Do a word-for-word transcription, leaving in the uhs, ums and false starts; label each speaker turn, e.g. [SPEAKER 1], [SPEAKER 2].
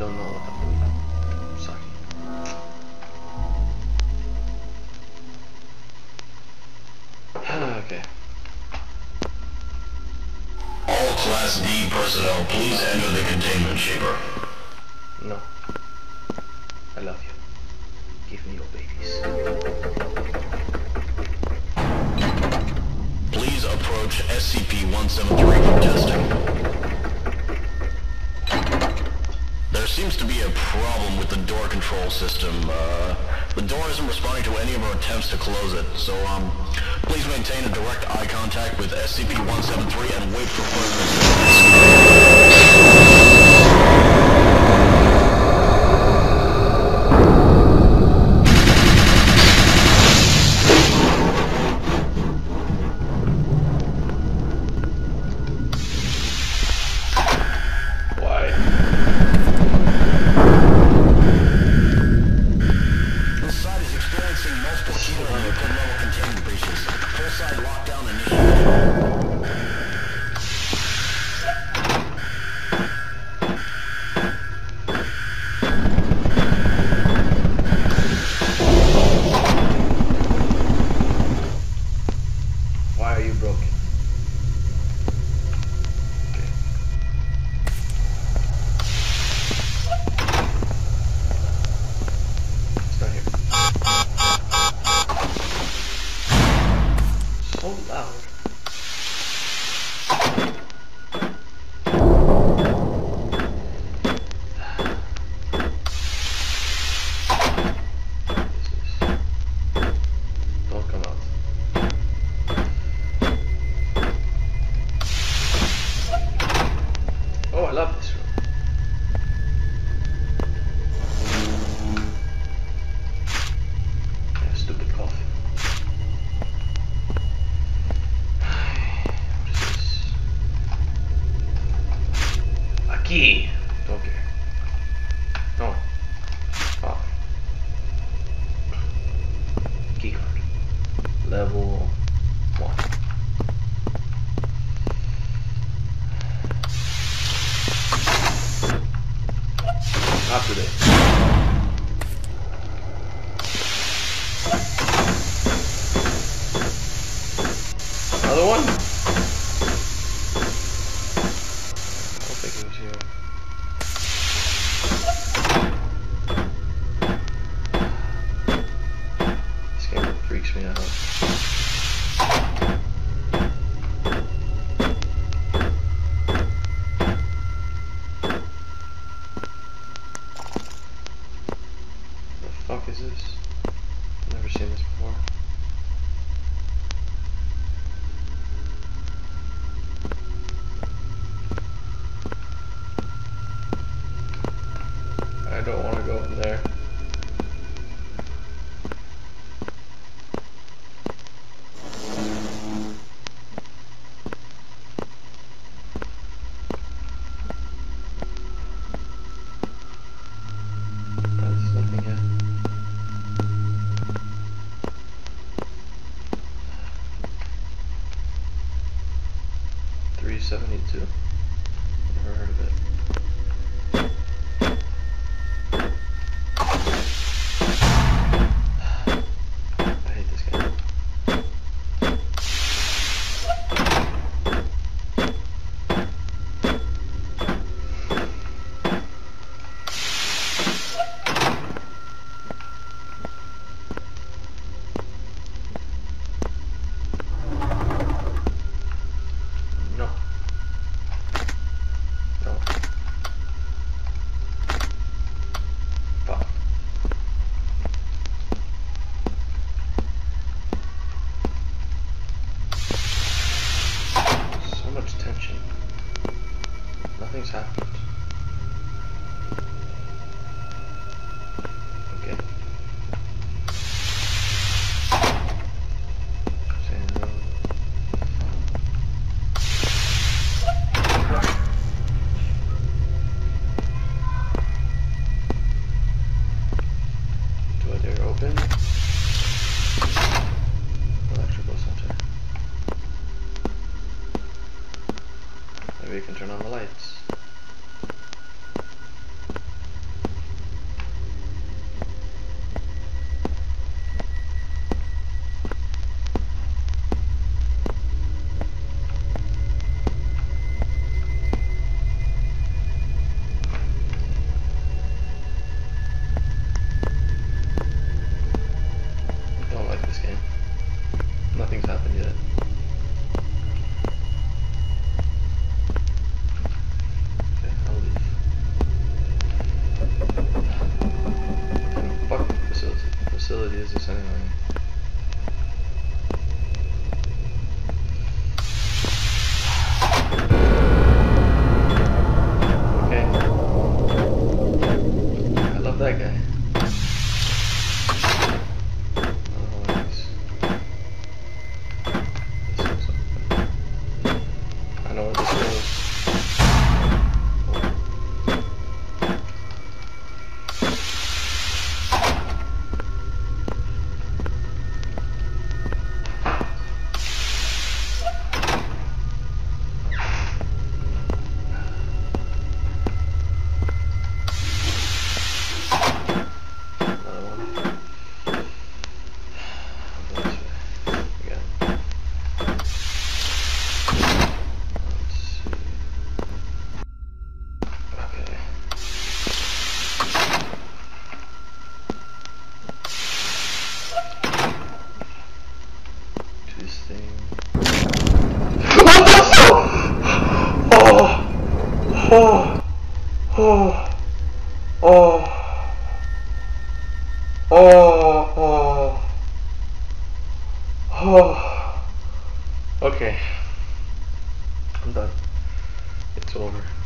[SPEAKER 1] don't know what I'm doing. Sorry. Okay.
[SPEAKER 2] All Class D personnel, please enter the containment chamber.
[SPEAKER 1] No. I love you. Give me your babies.
[SPEAKER 2] Please approach S C P one seventy-three for testing. There seems to be a problem with the door control system. Uh, the door isn't responding to any of our attempts to close it, so um, please maintain a direct eye contact with S C P one seventy-three and wait for further
[SPEAKER 1] key. Don't care. No. Oh. Key card. Level one. Not today. Another one? What is this? Never seen this before. I don't want to go in there. There's nothing here. three seventy-two. Never heard of it. I hate this game. Oh, oh, oh, oh, oh, oh. Okay, I'm done. It's over.